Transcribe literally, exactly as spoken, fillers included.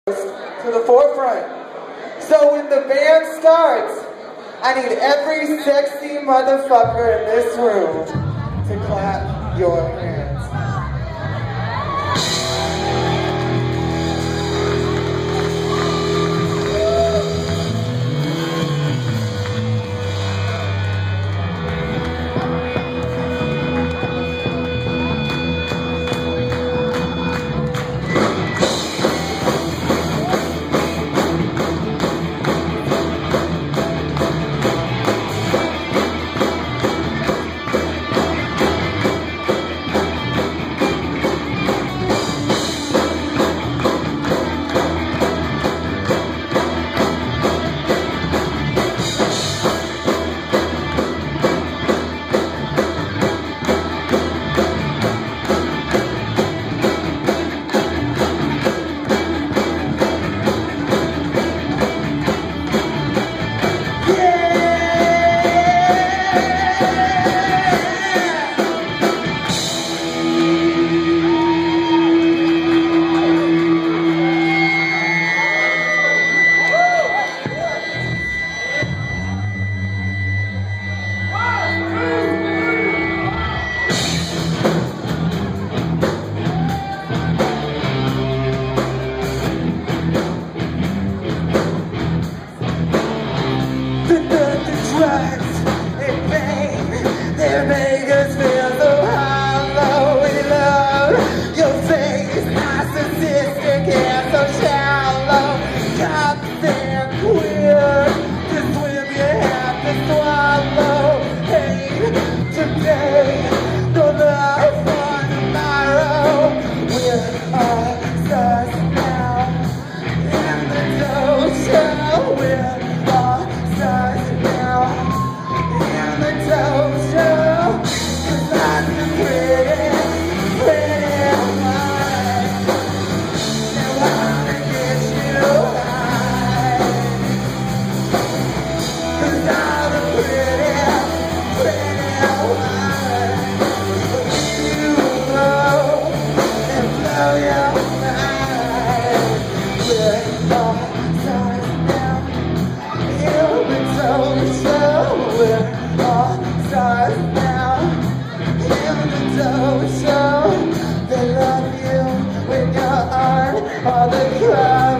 to the forefront. So when the band starts, I need every sexy motherfucker in this room to clap your hands. They make us feel so hollow. We love your face, narcissistic and so shallow. Cops and queer, to swim you have to swallow. Hate today, no love for tomorrow. We're all stars now, in the dough show. We're all stars now, in the dough show. Show, they love you when you're on all the crowd.